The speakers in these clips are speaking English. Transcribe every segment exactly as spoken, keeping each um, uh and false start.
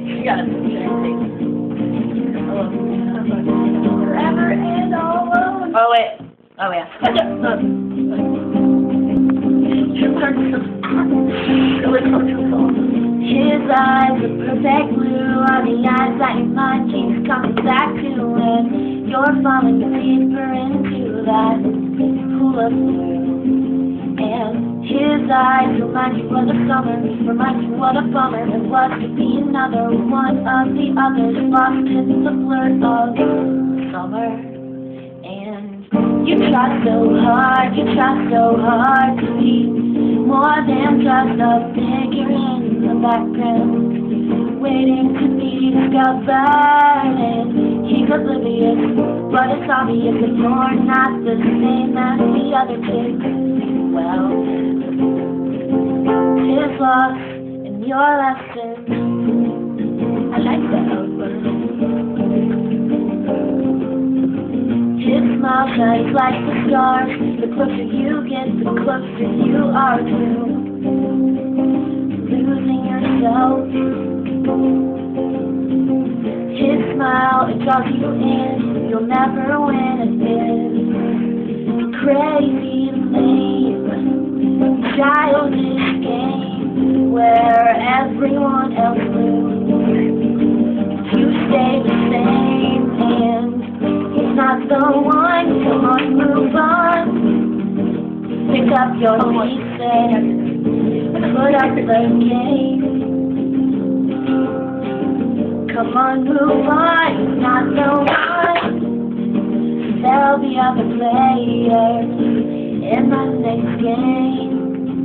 You gotta forever and all alone. Oh wait. Oh yeah. His eyes are perfect blue, are the eyes that your mind keeps coming back to when you're falling deeper into that pool of blue. And his eyes remind you of the summer, remind you what a bummer it was to be another one of the others, lost in the blur of summer. And you try so hard, you try so hard to be more than just a figure in the background, waiting to be discovered. And he's oblivious, but it's obvious that you're not the same as the other two. Well, his loss in your lesson. I like that outburst. His smile shines like the stars. The closer you get, the closer you are to losing yourself. His smile, it draws you in. You'll never win at this crazy, lame, childish game where everyone else loses. You stay the same, and he's not the one. Come on, move on. Pick up your pieces, put up the game. Come on, move on. He's not the one. There'll be other players in the next game.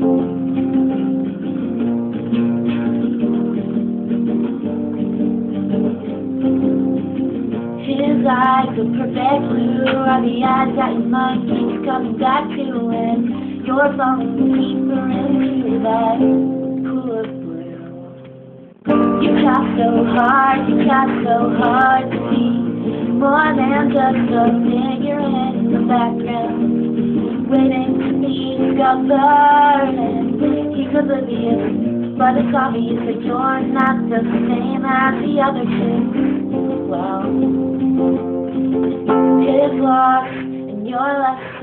His eyes are perfect blue, are the eyes that your mind keeps coming back to when you're falling deeper into that pool of blue. You try so hard, you try so hard to be more than just a figure in the background, waiting to be discovered. And he's oblivious, but it's obvious that you're not the same as the other two. Well, his loss in your lesson.